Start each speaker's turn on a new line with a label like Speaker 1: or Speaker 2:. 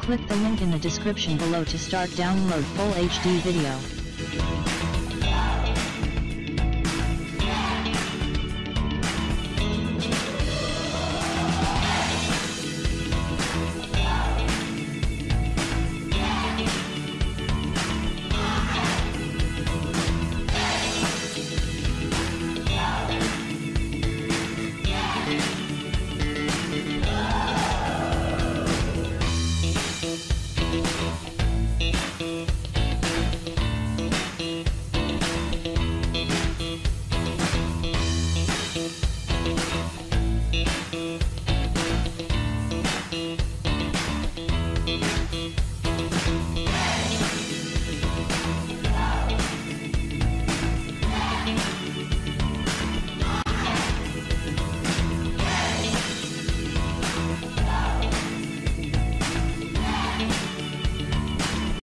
Speaker 1: Click the link in the description below to start download full HD video.